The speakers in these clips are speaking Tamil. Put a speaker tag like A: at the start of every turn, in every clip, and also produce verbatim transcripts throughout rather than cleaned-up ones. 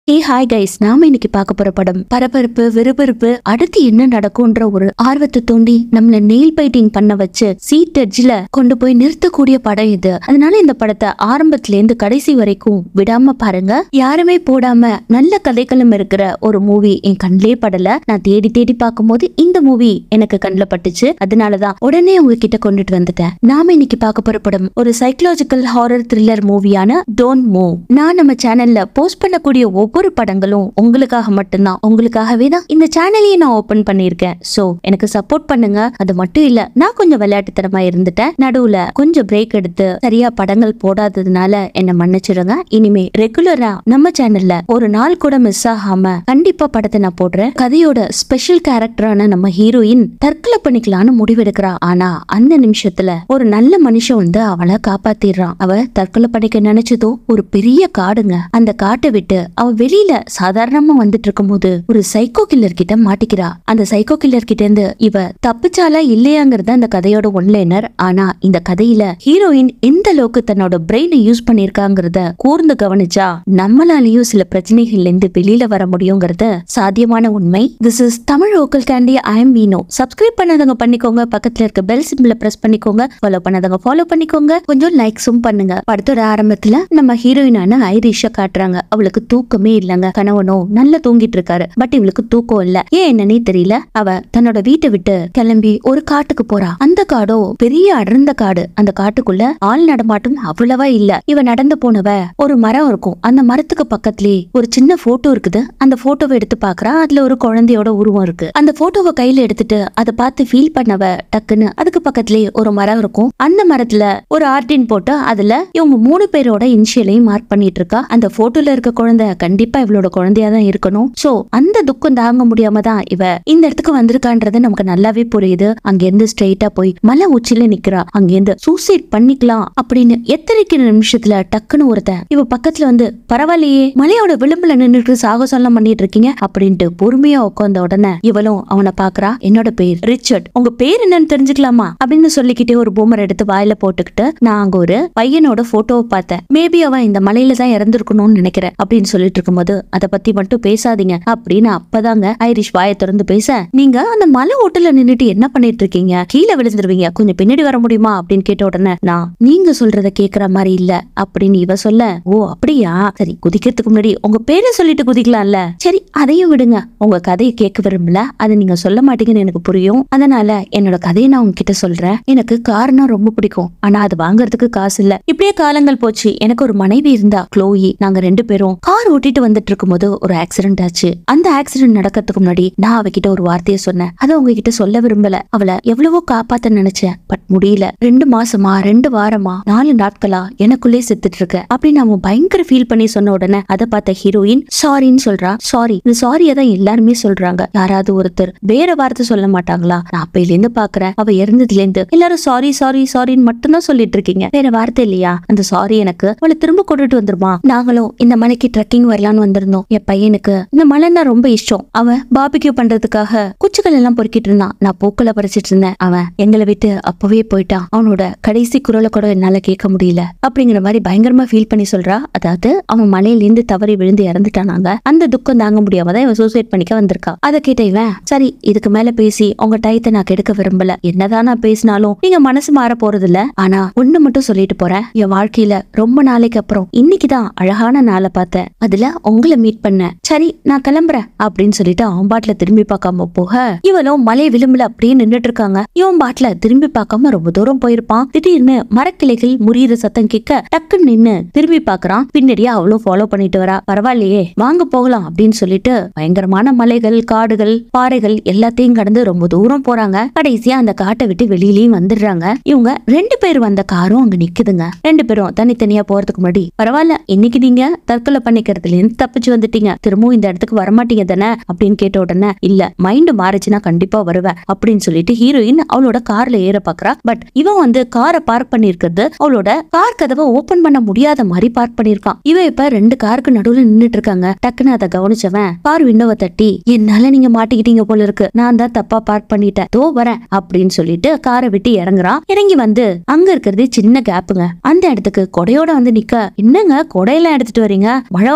A: ஹே ஹாய் கைஸ், நாம இன்னைக்கு பார்க்க போற படம் பரபரப்பு விறுவிறுப்பு, அடுத்து என்ன நடக்கும்ன்ற ஒரு ஆர்வத்தை தூண்டி நம்மள நெயில் பைட்டிங் பண்ண வச்சு சீட் எட்ஜ்ல கொண்டு போய் நிறுத்தக்கூடிய படம் இது. அதனால இந்த படத்தை ஆரம்பத்துல இருந்து கடைசி வரைக்கும் விடாம பாருங்க. யாருமே போடாம நல்ல கதைகளும் இருக்கிற ஒரு மூவி என் கண்ணிலே படல. நான் தேடி தேடி பார்க்கும் போது இந்த மூவி எனக்கு கண்ணில் பட்டுச்சு. அதனாலதான் உடனே உங்ககிட்ட கொண்டுட்டு வந்துட்டேன். நாம இன்னைக்கு பார்க்க போற படம் ஒரு சைக்கலாஜிக்கல் ஹாரர் த்ரில்லர் மூவியான டோன்ட் மூவ். நான் நம்ம சேனல்ல போஸ்ட் பண்ணக்கூடிய ஒவ்வொரு ஒரு படங்களும் உங்களுக்காக மட்டும்தான், உங்களுக்காகவே தான் இந்த சேனலையே நான் ஓபன் பண்ணிருக்கேன். சோ எனக்கு சப்போர்ட் பண்ணுங்க. அது மட்டும் இல்ல, நான் கொஞ்சம் விளையாட்டுத்தனமா இருந்துட்டேன். நடுவுல கொஞ்சம் பிரேக் எடுத்து சரியா படங்கள் போடாததுனால என்ன மன்னிச்சிடுங்க. இனிமே ரெகுலரா நம்ம சேனல்ல ஒரு நாள் கூட மிஸ் ஆகாம கண்டிப்பா படத்தை நான் போடுறேன். கதையோட ஸ்பெஷல் கேரக்டரான நம்ம ஹீரோயின் தற்கொலை பண்ணிக்கலான்னு முடிவெடுக்கிறா. ஆனா அந்த நிமிஷத்துல ஒரு நல்ல மனுஷன் வந்து அவளை காப்பாத்திடுறான். அவ தற்கொலை பண்ணிக்க நினைச்சதோ ஒரு பெரிய காடுங்க. அந்த காட்டை விட்டு அவ வெளியில சாதாரணமா வந்துட்டு இருக்கும் போது ஒரு சைக்கோ கில்லர் கிட்ட மாட்டிக்கிறா. அந்த சைக்கோ கில்லர் கிட்ட இருந்து இவ தப்பிச்சாலா இல்லையாங்கிறத அந்த கதையோட ஒன்லைனர். ஆனா இந்த கதையில ஹீரோயின் எந்த அளவுக்கு தன்னோட பிரெயினை யூஸ் பண்ணிருக்காங்கிறத கூர்ந்து கவனிச்சா நம்மளாலேயும் சில பிரச்சனைகள்ல இருந்து வெளியில வர முடியுங்கிறத சாத்தியமான உண்மை. This is Tamil vocal candy. I am Vino. Subscribe பண்ணாதவங்க பண்ணிக்கோங்க. பக்கத்துல இருக்க பெல் சிம்பிள பிரஸ் பண்ணிக்கோங்க. ஃபாலோ பண்ணாதவங்க ஃபாலோ பண்ணிக்கோங்க. கொஞ்சம் லைக்ஸும் பண்ணுங்க. படத்தோட ஆரம்பத்துல நம்ம ஹீரோயினான ஐரிஷா காட்டுறாங்க. அவளுக்கு தூக்கமே இல்லங்க. கணவனோ நல்லா தூங்கிட்டு இருக்காரு. பட் இவளுக்கு தூக்கம் இல்ல. ஏன் என்னன்னே தெரியல. அவ தன்னோட வீட்டை விட்டு கிளம்பி ஒரு காட்டுக்கு போறா. அந்த காடோ பெரிய அடர்ந்த காடு. அந்த காட்டுக்குள்ள ஆள் நடமாட்டம் அவ்வளவா இல்ல. இவ நடந்து போனவ ஒரு மரம் இருக்கும். அந்த மரத்துக்கு பக்கத்திலே ஒரு சின்ன போட்டோ இருக்குது. அந்த போட்டோவை எடுத்து பாக்குறா. அதுல ஒரு குழந்தையோட உருவம் இருக்கு. அந்த போட்டோவை கையில எடுத்துட்டு அதை பார்த்து ஃபீல் பண்ணவ டக்குன்னு அதுக்கு பக்கத்திலே ஒரு மரம் இருக்கும். அந்த மரத்துல ஒரு ஆர்டின் போட்டு அதுல இவங்க மூணு பேரோட இனிஷியலையும் மார்க் பண்ணிட்டு இருக்கா. அந்த போட்டோல இருக்க குழந்தை கண்டிப்பா இவளோட குழந்தையா தான் இருக்கணும். சோ அந்த துக்கம் தாங்க முடியாம தான் இவ இந்த இடத்துக்கு வந்திருக்கான்றது நமக்கு நல்லாவே புரியுது. அங்க இருந்து ஸ்ட்ரெயிட்டா போய் மலை உச்சில நிக்கிறா. அங்க இருந்து சூசைட் பண்ணிக்கலாம் அப்படின்னு எத்தனைக்கிற நிமிஷத்துல டக்குன்னு ஒருத்தன் இவ பக்கத்துல வந்து, பரவாயில்லையே மலையோட விளிம்புல நின்றுட்டு சாகசம் பண்ணிட்டு இருக்கீங்க அப்படின்ட்டு பொறுமையா உட்கார்ந்த உடனே இவளும் அவனை பாக்குறா. என்னோட பேர் ரிச்சர்ட், உங்க பேர் என்னன்னு தெரிஞ்சுக்கலாமா அப்படின்னு சொல்லிக்கிட்டே ஒரு பூமர் எடுத்து வாயில போட்டுக்கிட்டு, நான் அங்க ஒரு பையனோட போட்டோவை பார்த்தேன். மேபி அவன் இந்த மலையில தான் இறந்திருக்கணும்னு நினைக்கிறேன் அப்படின்னு சொல்லிட்டு இருக்கும்போது, அத பத்தி மட்டும் பேசாதீங்க அப்படின்னு அப்பதாங்க ஐரிஷ் வாயை திறந்து பேச, நீங்க அந்த மலை ஓட்டல நின்னுட்டு என்ன பண்ணிட்டு இருக்கீங்க, கீழே விழுந்துருவீங்க, கொஞ்சம் பின்னாடி வர முடியுமா அப்படின்னு கேட்ட உடனே, நான் நீங்க சொல்றத கேக்குற மாதிரி இல்ல அப்படின்னு இவ சொல்ல, ஓ அப்படியா, சரி குதிக்கிறதுக்கு முன்னாடி உங்க பேரை சொல்லிட்டு குதிக்கலாம்ல, சரி அதையும் விடுங்க, உங்க கதையை கேட்க விரும்பல, அதை நீங்க சொல்ல மாட்டீங்கன்னு எனக்கு புரியும், அதனால என்னோட கதையை நான் உங்ககிட்ட சொல்றேன். எனக்கு கார்னா ரொம்ப பிடிக்கும், ஆனா அது வாங்குறதுக்கு காசு இல்ல. இப்படியே காலங்கள் போச்சு. எனக்கு ஒரு மனைவி இருந்தா க்ளோயி. நாங்க ரெண்டு பேரும் கார் ஓட்டிட்டு வந்துட்டு இருக்கும்போது ஒரு ஆக்சிடென்ட் ஆச்சு. அந்த ஆக்சிடென்ட் நடக்கிறதுக்கு முன்னாடி நான் அவகிட்ட ஒரு வார்த்தையை சொன்னேன். அதை உங்ககிட்ட சொல்ல விரும்பல. அவளை எவ்வளவோ காப்பாத்த நினைச்சேன், பட் முடியல. ரெண்டு மாசமா ரெண்டு வாரமா நாலு நாட்களா எனக்குள்ளே செத்துட்டு இருக்க அப்படின்னு அவன் பயங்கர ஃபீல் பண்ணி சொன்ன உடனே அதை பார்த்த ஹீரோயின் சாரின்னு சொல்றா. சாரி, இந்த சாரியை தான் எல்லாருமே சொல்றாங்க. யாராவது ஒருத்தர் வேற வார்த்தை சொல்ல மாட்டாங்களா? நான் அப்பையில இருந்து பாக்குறேன், அவ இறந்ததுல இருந்து எல்லாரும் சாரி சாரி சாரின்னு மட்டும்தான் சொல்லிட்டு இருக்கீங்க, வேற வார்த்தை இல்லையா? அந்த சாரி எனக்கு அவளை திரும்ப கொண்டுட்டு வந்துருமா? நாங்களும் இந்த மலைக்கு ட்ரெக்கிங் வரலான்னு வந்திருந்தோம். என் பையனுக்கு இந்த மலைன்னா ரொம்ப இஷ்டம். அவன் பாபிக்யூ பண்றதுக்காக குச்சிகள் எல்லாம் பொறுக்கிட்டு இருந்தான். நான் பூக்களை பறிச்சிட்டு இருந்தேன். அவன் எங்களை விட்டு அப்பவே போயிட்டான். அவனோட கடைசி குரலை கூட என்னால கேட்க முடியல அப்படிங்கிற மாதிரி பயங்கரமா ஃபீல் பண்ணி சொல்றா. அதாவது அவன் மலையில இருந்து தவறி விழுந்து இறந்துட்டானாங்க. அந்த துக்கம் தாங்க முடியாம தான் இவன் சூசைட் பண்ணிக்க வந்திருக்கா. அதை கேட்ட இவன், சரி இதுக்கு மேல பேசி உங்க டயத்தை நான் கெடுக்க விரும்பல. என்னதான் நான் பேசினாலும் நீங்க மனசு மாற போறது இல்ல. ஆனா ஒண்ணு மட்டும் சொல்லிட்டு போறேன். என் வாழ்க்கையில ரொம்ப நாளைக்கு அப்புறம் இன்னைக்குதான் அழகான நாளை பார்த்தேன். அதுல உங்களை மீட் பண்ண. சரி நான் கிளம்புறேன் அப்படின்னு சொல்லிட்டு அவன் பாட்டுல திரும்பி பார்க்காம போக, இவளும் மலை விளிம்புல அப்படியே நின்றுட்டு இருக்காங்க. இவன் பாட்டுல திரும்பி பார்க்காம ரொம்ப தூரம் போயிருப்பான். திடீர்னு மரக்கிளைகள் முறியிற சத்தம் கேட்க டக்குன்னு நின்னு திரும்பி பாக்குறான். பின்னாடியே அவளும் ஃபாலோ பண்ணிட்டு வரா. பரவாயில்லையே வாங்க போகலாம் அப்படின்னு சொல்லிட்டு பயங்கரமான மலைகள் காடுகள் பாறைகள் எல்லாத்தையும் கடந்து ரொம்ப தூரம் போறாங்க. கடைசியா அந்த காட்டை விட்டு வெளியிலயும் வந்துடுறாங்க. இவங்க ரெண்டு பேர் வந்த காரும் அங்க நிக்குதுங்க. ரெண்டு பேரும் தனித்தனியா போறதுக்கு முன்னாடி, பரவாயில்ல இன்னைக்கு நீங்க தற்கொலை பண்ணிக்கிறதுல இருந்து தப்பிச்சு வந்துட்டீங்க, திரும்பவும் இந்த இடத்துக்கு வரமாட்டீங்க தானே அப்படின்னு கேட்ட உடனே, இல்ல மைண்ட் மாறிச்சுன்னா கண்டிப்பா வருவேன் அப்படின்னு சொல்லிட்டு ஹீரோயின் அவளோட கார்ல ஏற பாக்குறா. பட் இவன் வந்து காரை பார்க் பண்ணிருக்கிறது அவளோட கார் கதவை ஓபன் பண்ண முடியாத மாதிரி பார்க் பண்ணிருக்கான். இவன் இப்ப ரெண்டு காருக்கு நடுவுல நின்னுட்டு இருக்காங்க. டக்குன்னு அதை கவனிச்சவன் கார் விண்டோவை தட்டி, என்னால நீங்க மாட்டிக்கிட்டீங்க போல இருக்கு, நான் தான் தப்பா பார்க் பண்ணிட்டேன், தோ வரேன் அப்படின்னு சொல்லிட்டு காரை விட்டு இறங்குறான். இறங்கி வந்து அங்க இருக்கிறது சின்ன கேப்புங்க. அந்த இடத்துக்கு கொடையோட வந்து நிக்க, என்னங்க கொடையெல்லாம் எடுத்துட்டு வரீங்க, மழை வர போதுன்னு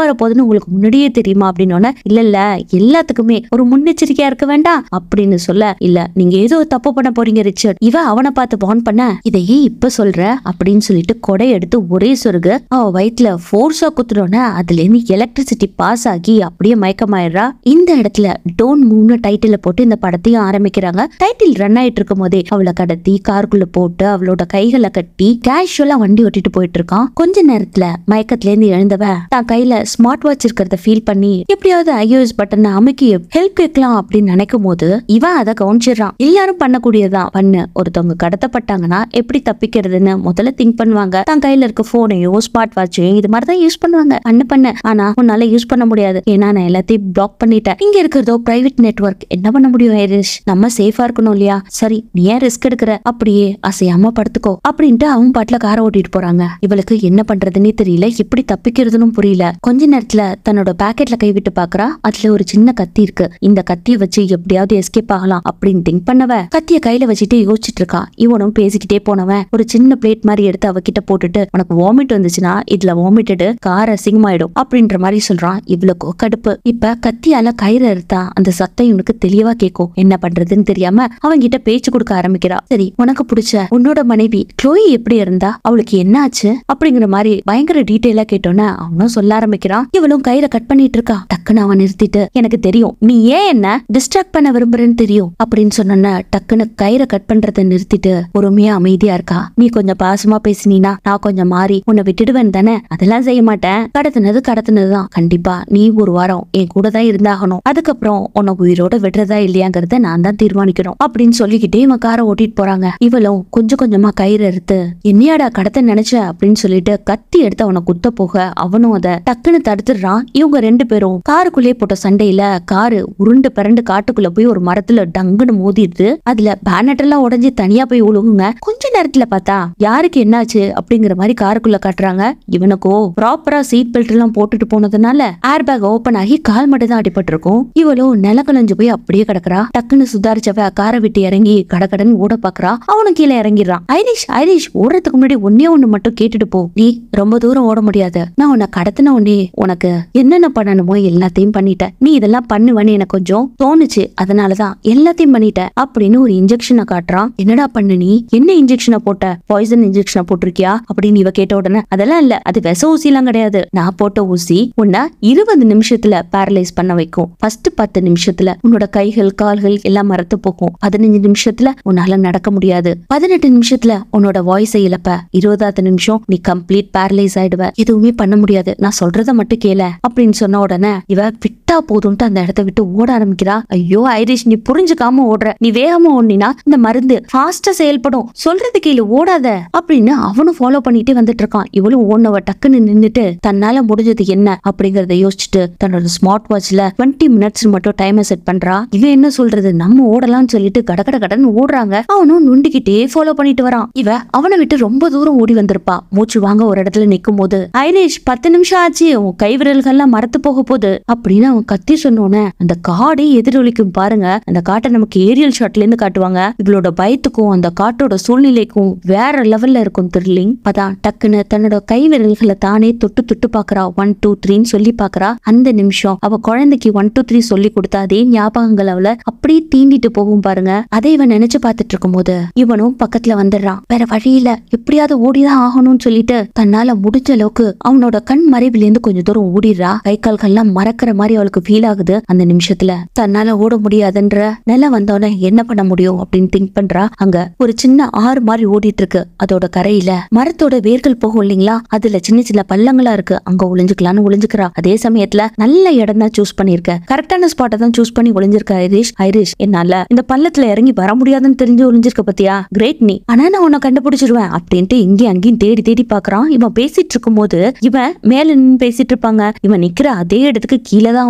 A: நடக்கும்னு உங்களுக்கு முன்னாடியே தெரியுமா அப்படின்னு. இல்ல இல்ல எல்லாத்துக்குமே ஒரு முன்னெச்சரிக்கையா இருக்க வேண்டாம் அப்படின்னு சொல்ல, இல்ல நீங்க ஏதோ தப்பு பண்ண போறீங்க ரிச்சர்ட், இவ அவனை பார்த்து பான் பண்ண, இதையே இப்ப சொல்ற அப்படின்னு சொல்லிட்டு கொடை எடுத்து ஒரே சொருகு அவ வயிற்றுல போர்ஸா குத்துறோன்னு அதுல இருந்து எலக்ட்ரிசிட்டி பாஸ் ஆகி அப்படியே மயக்கமாயிடுறா. இந்த இடத்துல டோன்ட் மூவ்னு டைட்டில போட்டு இந்த படத்தையும் ஆரம்பிக்கிறாங்க. டைட்டில் ரன் ஆயிட்டு இருக்கும் போதே அவளை கடத்தி காருக்குள்ள போட்டு அவளோட கைகளை கட்டி கேஷுவலா வண்டி ஓட்டிட்டு போயிட்டு இருக்கான். கொஞ்ச நேரத்துல மயக்கத்துல இருந்து எழுந்தவ தான் கையில ஸ்மார்ட் வாட்ச் இருக்கிறத ஃபீல் பண்ணி எப்படியாவது ஐஓஎஸ் பட்டனை அமுக்கி ஹெல்ப் கேட்கலாம் அப்படின்னு நினைக்கும் போது இவன் அதை கவனிச்சிடறான். எல்லாரும் பண்ணக்கூடியதான் பண்ணு, ஒருத்தவங்க கடத்தப்பட்டாங்கன்னா எப்படி தப்பிக்கிறதுன்னு முதல்ல திங்க் பண்ணுவாங்க. தான் கையில இருக்க போனையோ ஸ்மார்ட் வாட்சையும் இது மாதிரிதான் யூஸ் பண்ணுவாங்க. பண்ணு பண்ணு ஆனா உன்னால யூஸ் பண்ண முடியாது, ஏன்னா நான் எல்லாத்தையும் பிளாக் பண்ணிட்டேன். இங்க இருக்கிறதோ பிரைவேட் நெட்வொர்க், என்ன பண்ண முடியும் ஐரிஷ், நம்ம சேஃபா இருக்கணும் இல்லையா, சரி நீ ஏன் ரிஸ்க் எடுக்கிற, அப்படியே அசையாம படுத்துக்கோ அப்படின்ட்டு அவன் பாட்டுல காரை ஓட்டிட்டு போறாங்க. இவளுக்கு என்ன பண்றதுன்னே தெரியல, எப்படி தப்பிக்கிறதுன்னு புரியல. கொஞ்ச நேரத்துல தன்னோட பாக்கெட்ல கை விட்டு பாக்குறா. அதுல ஒரு சின்ன கத்தி இருக்கு. இந்த கத்தியை வச்சு எப்படியாவது எஸ்கேப் ஆகலாம் அப்படின்னு திங்க் பண்ணவ கத்திய கையில வச்சுட்டு யோசிச்சுட்டு இருக்கா. இவனும் பேசிக்கிட்டே போனவன் ஒரு சின்ன பிளேட் மாதிரி எடுத்து அவகிட்ட போட்டுட்டு, உனக்கு வாமிட் வந்துச்சுன்னா இதுல வாமிட்டு கார் அசிங்கமாயிடும் அப்படின்ற மாதிரி சொல்றான். இவ்வளவு கடுப்பு. இப்ப கத்தியால கயிறு எடுத்தா அந்த சத்தம் இவனுக்கு தெளிவா கேட்கும். என்ன பண்றதுன்னு தெரியாம அவங்க கிட்ட பேச்சு கொடுக்க ஆரம்பிக்கிறா. சரி உனக்கு பிடிச்ச உன்னோட மனைவி க்ளோயி எப்படி இருந்தா, அவளுக்கு என்ன ஆச்சு அப்படிங்கிற மாதிரி பயங்கர டீட்டெயிலா கேட்டோன்னு அவனும் சொல்ல ஆரம்பிக்கிறான். இவளும் கயிறை கட் பண்ணிட்டு இருக்கா. டக்குன்னு அவன் நிறுத்திட்டு, எனக்கு தெரியும் நீ ஏன் என்ன டிஸ்ட்ராக்ட் பண்ண விரும்புறேன்னு தெரியும் அப்படின்னு சொன்ன டக்குன்னு கயிறை கட் பண்றதை நிறுத்திட்டு பொறுமையா அமைதியா இருக்கா. நீ கொஞ்சம் பாசமா பேசினா நான் கொஞ்சம் மாறி உன்னை விட்டுடுவேன் தானே, அதெல்லாம் செய்ய மாட்டேன், கடத்தினது கடத்தினதுதான், கண்டிப்பா நீ ஒரு வாரம் என் கூட தான் இருந்தாகணும், அதுக்கப்புறம் உன்னை உயிரோட விடுறதா இல்லையாங்கிறத நான் தான் தீர்மானிக்கணும் அப்படின்னு சொல்லிக்கிட்டே இவன் காரை ஓட்டிட்டு போறாங்க. இவளும் கொஞ்சம் கொஞ்சமா கயிறு எடுத்து என்னையாடா கடத்த நினைச்ச அப்படின்னு சொல்லிட்டு கத்தி எடுத்து அவனை குத்த போக அவனும் அதை டக்குன்னு தடுத்துடுறான். இவங்க ரெண்டு பேரும் காருக்குள்ளே போட்ட சண்டையில காரு உருண்டு பிறண்டு காட்டுக்குள்ள போய் ஒரு மரத்துல டங்குன்னு மோதிடுது. அதுல பேனட் எல்லாம் உடஞ்சி தனியா போய் உழுகுங்க. கொஞ்ச நேரத்துல பார்த்தா யாருக்கு என்னாச்சு அப்படிங்கிற மாதிரி காருக்குள்ள காட்டுறாங்க. இவனுக்கோ ப்ராப்பரா சீட் பெல்ட் எல்லாம் போட்டுட்டு போனதுனால ஏர் பேக் ஓபன் ஆகி கால் மட்டும் தான் அடிபட்டு இருக்கும். இவளும் நில கலஞ்சு போய் அப்படியே கிடக்குறா. டக்குன்னு சுதாரிச்சவ காரை விட்டு இறங்கி கடகடன் ஓட பாக்குறா. அவனும் கீழே இறங்கிடுறான். ஐரிஷ் ஐரிஷ் ஓடுறதுக்கு முன்னாடி ஒன்னே ஒண்ணு மட்டும் கேட்டுட்டு போ, நீ ரொம்ப தூரம் ஓட முடியாது, நான் உன்னை கடத்தின உடனே உனக்கு என்னென்ன பண்ணணுமோ எல்லாத்தையும் பண்ணிட்ட, நீ இதெல்லாம் பண்ணுவேன்னு எனக்கு கொஞ்சம் தோணுச்சு, அதனாலதான் எல்லாத்தையும் பண்ணிட்ட அப்படின்னு ஒரு இன்ஜெக்ஷனை காட்டுறான். என்னடா பண்ணு நீ, என்ன இன்ஜெக்ஷனை போட்ட, பாய்சன் இன்ஜெக்ஷனை போட்டிருக்கியா அப்படின்னு இவ கேட்ட உடனே, அதெல்லாம் இல்ல, அது விச ஊசி எல்லாம் கிடையாது, நான் போட்ட ஊசி உன்னை இருபது நிமிஷத்துல பேரலைஸ் பண்ண வைக்கும், ஃபர்ஸ்ட் பத்து நிமிஷத்துல உன்னோட கைகள் கால்கள் எல்லாம் மரத்து போக்கும், பதினஞ்சு நிமிஷத்துல உன்னால நடக்க முடியாது, பதினெட்டு நிமிஷத்துல உன்னோட வாய்ஸை இழப்ப, இருபதாவது நிமிஷம் நீ கம்ப்ளீட் பேரலைஸ் ஆயிடுவ, எதுவுமே பண்ண முடியாது, நான் சொல்றத மட்டும் கேள அப்படின்னு சொன்ன உடனே இவ விட்டா போதும்ட்டு அந்த இடத்த விட்டு ஓட ஆரம்பிக்கிறா. ஐயோ ஐரிஷ் நீ புரிஞ்சுக்காம ஓடுற, நீ வேகமா ஓடினா இந்த மருந்து ஃபாஸ்டா செயல்படும், சொல்றது கீழே ஓடாத அப்படின்னு அவனும் ஃபாலோ பண்ணிட்டே வந்துட்டு இருக்கான். இவளும் ஓடனவ டக்குன்னு நின்னுட்டு தன்னால முடிஞ்சது என்ன அப்படிங்கறத யோசிச்சுட்டு தன்னோட ஸ்மார்ட் வாட்ச்ல டுவெண்ட்டி மினிட்ஸ் மட்டும் டைமை செட் பண்றா. இவன் என்ன சொல்றது, நம்ம ஓடலாம்னு சொல்லிட்டு கடகட கடன் ஓடுறாங்க. அவனும் நுண்டிக்கிட்டே ஃபாலோ பண்ணிட்டு வரான். இவ அவனை விட்டு ரொம்ப தூரம் ஓடி வந்திருப்பா. மூச்சு வாங்க ஒரு இடத்துல நிக்கும் போது, ஐரிஷ் பத்து நிமிஷம் ஆச்சு, உன் கைவிரல்கள்லாம் மரத்து போக போகுது அப்படின்னு அவன் கத்தி சொன்னோன்னே அந்த காடே எதிரொலிக்கும் பாருங்க. அந்த காட்டை நமக்கு ஏரியல் ஷாட்ல இருந்து காட்டுவாங்க. இவளோட பயத்துக்கும் அந்த காட்டோட சூழ்நிலைக்கும் வேற லெவல்ல இருக்கும் த்ரில்லிங். அதான் டக்குன்னு தன்னோட கை விரல்களை தானே தொட்டு தொட்டு பாக்குறா. ஒன் டூ த்ரீன்னு சொல்லி பாக்குறா. அந்த நிமிஷம் அவ குழந்தைக்கு ஒன் டூ த்ரீ சொல்லி கொடுத்தா அதே ஞாபகங்கள் அவளை அப்படியே தீண்டிட்டு போகும் பாருங்க. அதை இவன் நினைச்சு பாத்துட்டு இருக்கும் போது இவனும் பக்கத்துல வந்துடுறான். வேற வழியில எப்படியாவது ஓடிதான் ஆகணும்னு சொல்லிட்டு தன்னால முடிஞ்ச அளவுக்கு அவனோட கண் மறைவுல இருந்து கொஞ்சம் தூரம் ஓடிடுறா. கை கால்கள்லாம் மறக்கிற மாதிரி அவளுக்கு ஃபீல் ஆகுது. அந்த நிமிஷத்துல தன்னால ஓட முடியாதுன்ற நிலை வந்தோடனே என்ன பண்ண முடியும் அப்படின்னு திங்க் பண்றா. அங்க ஒரு சின்ன ஆறு மாதிரி ஓடிட்டு இருக்கு. அதோட கரையில மரத்தோட வேர்கள் போகும் இல்லைங்களா, அதுல சின்ன சின்ன பள்ளங்களா இருக்கு. அங்க ஒளிஞ்சுக்கலான்னு ஒளிஞ்சுக்கிறா. அதே சமயத்துல நல்ல இடம் தான் சூஸ் பண்ணிருக்க, கரெக்டான ஸ்பாட்டை தான் சூஸ் பண்ணி ஒளிஞ்சிருக்க. ஐரிஷ் ஐரிஷ் என்னால இந்த பள்ளத்துல இறங்கி வர முடியாதுன்னு தெரிஞ்சு ஒளிஞ்சிருக்க பத்தியா, கிரேட் நீ, ஆனா நான் உன்னை கண்டுபிடிச்சிருவேன் அப்படின்ட்டு இங்கேயும் அங்கேயும் தேடி தேடி பாக்குறான். இவன் பேசிட்டு இருக்கும் போது இவன் மேல நின்று பேசிட்டு இருப்பாங்க. இவன் நிக்கிற அதே இடத்துக்கு கீழே தான்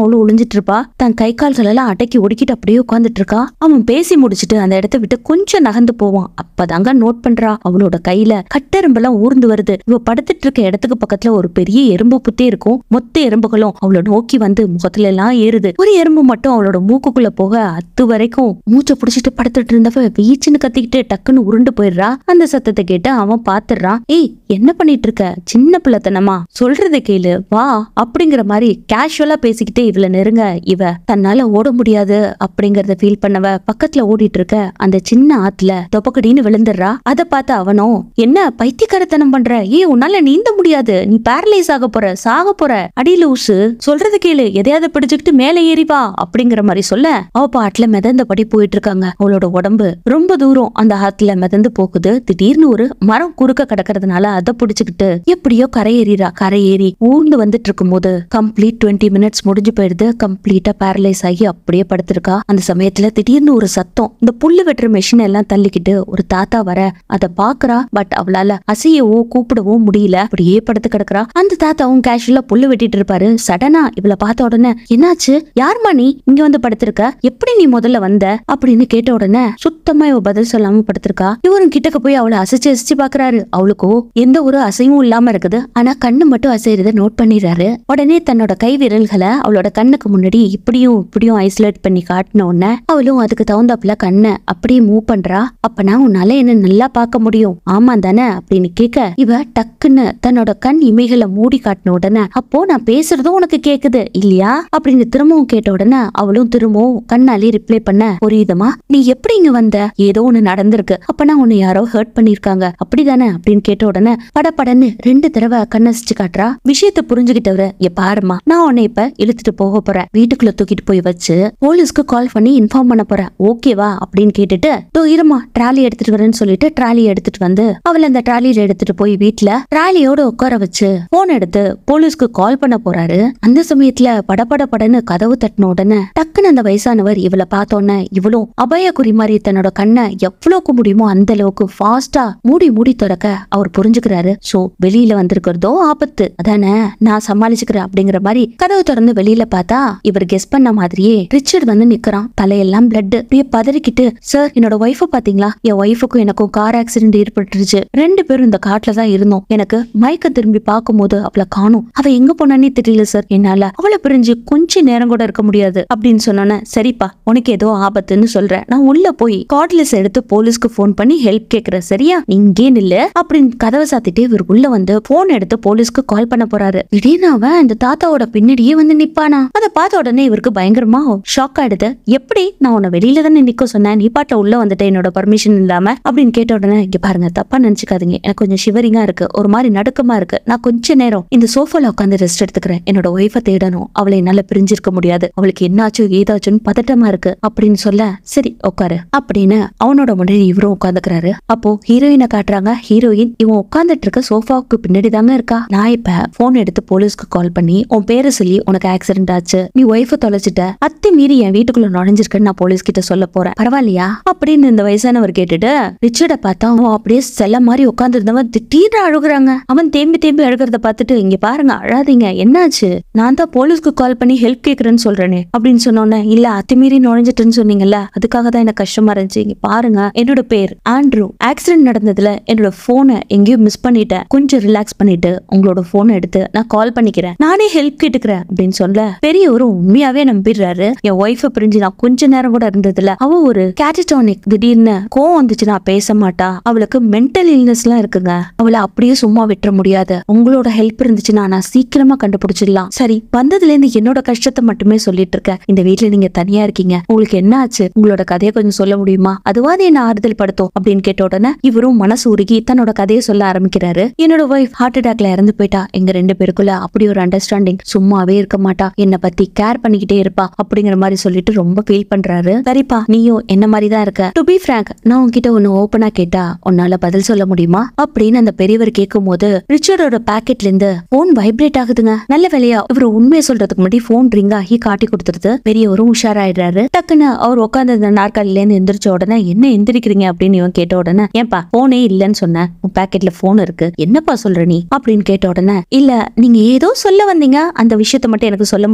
A: அவளும் ஒளிஞ்சிட்டு இருப்பா. தன் கை கால்கள் எல்லாம் அடக்கி ஒடுக்கிட்டு அப்படியே உட்காந்துட்டு இருக்கா. அவன் பேசி முடிச்சுட்டு அந்த இடத்த விட்டு கொஞ்சம் நகர்ந்து போவான். அப்பதாங்க நோட் பண்றா அவளோட கையில கட்டெரும்பெல்லாம் ஊர்ந்து வருது. இவ படுத்துட்டு இருக்க இடத்துக்கு பக்கத்துல ஒரு பெரிய எறும்பு புத்தே இருக்கும். மொத்த எறும்புகளும் அவளை நோக்கி வந்து முகத்துல எல்லாம் ஏறுது. ஒரு எறும்பு மட்டும் அவளோட மூக்குக்குள்ள போக அத்து வரைக்கும் மூச்சை புடிச்சிட்டு படுத்துட்டு இருந்தவ வீச்சுன்னு கத்திக்கிட்டு டக்குன்னு உருண்டு போயிடுறா. அந்த சத்தத்தை கேட்டு அவன் பாத்துறான். ஏய் என்ன பண்ணிட்டு இருக்க, சின்ன பிள்ளைத்தனமா, சொல்றதை கேளு வா அப்படிங்கிற மாதிரி கேஷுவலா பேசிக்கிட்டே இவள நெருங்க இவ தன்னால ஓட முடியாது அப்படிங்கறத ஃபீல் பண்ணவ பக்கத்துல ஓடிட்டு இருக்க அந்த சின்ன ஆத்துல தொப்பக்கடின்னு விழுந்துடுறா. அத பார்த்து அவனும் என்ன பைத்தியக்காரத்தனம் பண்ற, ஏ உன்னால நீந்த முடியாது, நீ பேரலைஸ் ஆக போற, சாக போற, அடியில ஊசு, சொல்றது கேளு, எதையாவது பிடிச்சுக்கிட்டு மேல ஏறி வா அப்படிங்கிற மாதிரி சொல்ல அவ பாட்டுல மிதந்தபடி போயிட்டு இருக்காங்க. அவளோட உடம்பு ரொம்ப தூரம் அந்த ஆத்துல மிதந்து போகுது. திடீர்னு ஒரு மரம் குறுக்க கிடக்கிறதுனால அதை பிடிச்சுக்கிட்டு எப்படியோ கரை ஏறிரா. கரை ஏறி ஊர்ந்து வந்துட்டு இருக்கும் போது கம்ப்ளீட் டுவெண்ட்டி மினிட்ஸ் முடிஞ்சு போயிடுது. கம்ப்ளீட்டா பேரலைஸ் ஆகி அப்படியே படுத்திருக்கா. அந்த சமயத்துல திடீர்னு ஒரு சத்தம். இந்த புல்லு வெட்டுற மெஷின் எல்லாம் தள்ளிக்கிட்டு ஒரு தாத்தா வர அதை பாக்குறா. பட் அவளால அசையவோ கூப்பிடவோ முடியல. அப்படியே படுத்து கிடக்குறா. அந்த தாத்தாவும் கேஷுவலா புல்லு வெட்டிட்டு இருப்பாரு. சடனா இவளை பார்த்த உடனே என்னாச்சு, யாருமா நீ இங்க வந்து படுத்திருக்க, எப்படி நீ முதல்ல வந்த அப்படின்னு கேட்ட உடனே சுத்தமா இவ பதில் சொல்லாம படுத்திருக்கா. இவரும் கிட்டக்க போய் அவளை அசைச்சு அசைச்சு பாக்குறாரு. அவளுக்கோ எந்த ஒரு அசைவும் இல்லாம இருக்குது. ஆனா கண்ணு மட்டும் அசைறத நோட் பண்ணிடுறாரு. உடனே தன்னோட கை விரல்களை அவளோட கண்ணுக்கு முன்னாடி இப்படியும் இப்படியும் ஐசோலேட் பண்ணி காட்டின உடனே அவளும் அதுக்கு தகுந்தாப்புல கண்ணை அப்படியே மூவ் பண்றா. அப்பனா உன்னால என்ன நல்லா பார்க்க முடியும், ஆமா தானே அப்படின்னு கேட்க இவ டக்குன்னு தன்னோட கண் இமைகளை மூடி காட்டின உடனே அப்போ நான் பேசுறதும் உனக்கு கேக்குது இல்லையா அப்படின்னு திரும்பவும் கேட்ட உடனே அவளும் திரும்பவும் கண்ணாலே ரிப்ளை பண்ண, புரியுதமா, நீ எப்படி இங்க வந்த, ஏதோ ஒண்ணு நடந்திருக்கு, அப்பனா உன்னை யாரோ ஹர்ட் பண்ணிருக்காங்க அப்படிதானே அப்படின்னு கேட்ட உடனே படப்படன்னு ரெண்டு தடவை கண்ணசிச்சு காட்டுறா. விஷயத்த புரிஞ்சுக்கிட்டவர, எ பாருமா, நான் உன்னை இப்ப இழுத்துட்டு போக போறேன், வீட்டுக்குள்ள தூக்கிட்டு போய் வச்சு போலீஸ்க்கு கால் பண்ணி இன்ஃபார்ம் பண்ண போறேன், ஓகேவா அப்படின்னு கேட்டுட்டு தோ இருமா ட்ராலி எடுத்துட்டு வரேன்னு சொல்லிட்டு ட்ராலி எடுத்துட்டு வந்து அவளை அந்த ட்ராலியில எடுத்துட்டு போய் வீட்டுல ட்ராலியோட உட்கார வச்சு போன் எடுத்து போலீஸ்க்கு கால் பண்ண போறாரு. அந்த சமயத்துல படப்பட படன்னு கதவு தட்டின உடனே டக்குன்னு அந்த வயசானவர் இவளை பார்த்தோன்னே இவளும் அபய குறி மாதிரி தன்னோட கண்ணை எவ்வளவுக்கு முடியுமோ அந்த அளவுக்கு ஃபாஸ்டா மூடி மூடி தொடக்க அவர் புரிஞ்சுக்கிறாரு. சோ வெளியில வந்திருக்கிறதோ ஆபத்து அதானே, நான் சமாளிச்சுக்கிறேன் அப்படிங்கிற மாதிரி கதவு திறந்து வெளியில பார்த்தா இவர் கெஸ் பண்ண மாதிரியே ரிச்சர்ட் வந்து நிக்கிறான். தலையெல்லாம் பிளட், அப்படியே பதறிக்கிட்டு, சார் என்னோட ஒய்ஃப பாத்தீங்களா, என் ஒய்ஃபுக்கும் எனக்கும் கார் ஆக்சிடென்ட் ஏற்பட்டுருச்சு, ரெண்டு பேரும் இந்த காட்டுல தான் இருந்தோம், எனக்கு மைக்க திரும்பி பார்க்கும் போது அவளை காணும், அவ எங்க போனானே தெரியல சார், என்னால அவளை பிரிஞ்சு கொஞ்ச நேரம் கூட இருக்க முடியாது அப்படின்னு சொன்னோன்னே சரிப்பா உனக்கு ஏதோ ஆபத்துன்னு சொல்றேன், நான் உள்ள போய் கார்ட்லெஸ் எடுத்து போலீஸ்க்கு போன் பண்ணி ஹெல்ப் கேக்குறேன், சரியா இங்கே நில்லு அப்படின்னு கதவை சாத்திட்டு இவர் உள்ள வந்து போன் எடுத்து போலீஸ்க்கு கால் பண்ண போறாரு. திடீர்னு அவன் இந்த தாத்தாவோட பின்னாடியே வந்து நிப்பானா. அதை பார்த்த உடனே இவருக்கு பயங்கரமா ஷாக் ஆயிடுது. எப்படி, நான் உன்னை வெளியில தானே நிக்க சொன்னேன், நீ பாட்ட உள்ள வந்துட்டேன் என்னோட பர்மிஷன் இல்லாம அப்படின்னு கேட்ட உடனே, இங்க பாருங்க தப்பா நினைச்சுக்காதீங்க, எனக்கு கொஞ்சம் ஷிவரிங்கா இருக்கு, ஒரு மாதிரி நடுக்கமா இருக்கு, நான் கொஞ்ச நேரம் இந்த சோஃபால உட்காந்து ரெஸ்ட் எடுத்துக்கிறேன், என்னோட ஒய்ஃபை தேடணும், அவளை என்னால பிரிஞ்சிருக்க முடியாது, அவளுக்கு என்னாச்சோ ஏதாச்சுன்னு பதட்டமா இருக்கு அப்படின்னு சொல்ல, சரி உட்காரு அப்படின்னு அவனோட முன்னாடி இவரும் உட்காந்துக்கிறாரு. அப்போ ஹீரோயினை காட்டுறாங்க. ஹீரோயின் இவன் உட்காந்துட்டு இருக்க சோஃபாவுக்கு பின்னாடி தாங்க இருக்கா. நான் இப்ப போன் எடுத்து போலீஸ்க்கு கால் பண்ணி உன் பேரை சொல்லி உனக்கு ஆக்சிடென்ட் ஆச்சு, நீ ஒய்ஃபை தொலைச்சிட்ட, அத்தி மீறி என் வீட்டுக்குள்ள நுழைஞ்சிருக்கன்னு நான் போலீஸ் கிட்ட சொல்ல போறேன், பரவாயில்லையா அப்படின்னு இந்த வயசானவர் கேட்டுட்டு ரிச்சர்ட பார்த்தா அவன் அப்படியே செல்ல மாதிரி உட்கார்ந்து இருந்தவன் திடீர்னு அழுகுறாங்க. அவன் தேம்பி தேம்பி அழுகிறத பார்த்துட்டு, இங்க பாருங்க அழாதீங்க, என்னாச்சு, நான் தான் போலீஸ்க்கு கால் பண்ணி ஹெல்ப் கேக்குறேன்னு சொல்றேனே அப்படின்னு சொன்னோன்னே, இல்ல அத்துமீறி நுழைஞ்சிட்டுன்னு சொன்னீங்கல்ல அதுக்காக தான் எனக்கு கஷ்டமா இருந்துச்சு, இங்க பாருங்க என்னோட பேர் ஆண்ட்ரூ, ஆக்சிடென்ட் நடந்ததுல என்னோட போனை எங்கேயோ மிஸ் பண்ணிட்டேன், கொஞ்சம் ரிலாக்ஸ் பண்ணிட்டு உங்களோட போனை எடுத்து நான் கால் பண்ணிக்கிறேன், நானே ஹெல்ப் கேட்டுக்கிறேன் அப்படின்னு சொல்ல பெரியவரும் உண்மையாவே நம்பிடுறாரு. என் ஒய்ஃபை பிரிஞ்சு நான் கொஞ்ச நேரம் கூட இருந்ததுல அவ ஒரு கேட்டடானிக், திடீர்னு கோவம் வந்துச்சு, நான் பேச மாட்டா, அவளுக்கு மென்டல் இல்னஸ் எல்லாம் இருக்குங்க, அவளை அப்படியே சும்மா விட்டுற முடியாது, உங்களோட ஹெல்ப் இருந்துச்சுன்னா நான் சீக்கிரமா கண்டுபிடிச்சிடலாம், சரி வந்ததுல இருந்து என்னோட கஷ்டத்தை மட்டுமே சொல்லிட்டு இருக்க, இந்த வீட்டுல நீங்க தனியா இருக்கீங்க, உங்களுக்கு என்ன ஆச்சு, உங்களோட கதையை கொஞ்சம் சொல்ல முடியுமா, அதுவாது என்ன ஆறுதல் படுத்தும் அப்படின்னு கேட்ட உடனே இவரும் மனசு உருகி தன்னோட கதையை சொல்ல ஆரம்பிக்கிறாரு. என்னோட ஒய்ஃப் ஹார்ட் அட்டாக்ல இறந்து போயிட்டா, எங்க ரெண்டு பேருக்குள்ள அப்படி ஒரு அண்டர்ஸ்டாண்டிங், சும்மாவே இருக்க மாட்டா, என்ன பத்தி கேர் பண்ணிக்கிட்டே இருப்பா அப்படிங்கிற மாதிரி சொல்லிட்டு ரொம்ப ஃபீல் பண்றாரு. சரிப்பா நீயும் என்ன மாதிரி தான் இருக்க, டு பி ஃபிராங்க் நான் உன்கிட்ட ஒன்னு ஓபனா கேட்டா உன்னால பதில் சொல்ல முடியுமா அப்படின்னு அந்த பெரியவர் கேட்கும் போது ரிச்சர்டோட பாக்கெட்ல இருந்து போன் வைப்ரேட் ஆகுதுங்க. நல்ல வேலையா இவரு உண்மையை சொல்றதுக்கு முன்னாடி போன் ரிங் ஆகி காட்டி கொடுத்துருது. பெரியவரும் உஷாராயிடுறாரு. டக்குன்னு அவர் உட்காந்து நாற்காலில இருந்து எந்திரிச்ச உடனே, என்ன எந்திரிக்கிறீங்க அப்படின்னு இவன் கேட்ட உடனே, ஏன்பா போனே இல்லன்னு சொன்ன, உன் பாக்கெட்ல போன் இருக்கு, என்னப்பா சொல்ற நீ அப்படின்னு கேட்ட உடனே, இல்ல நீங்க ஏதோ சொல்ல வந்தீங்க, அந்த விஷயத்த மட்டும் எனக்கு சொல்ல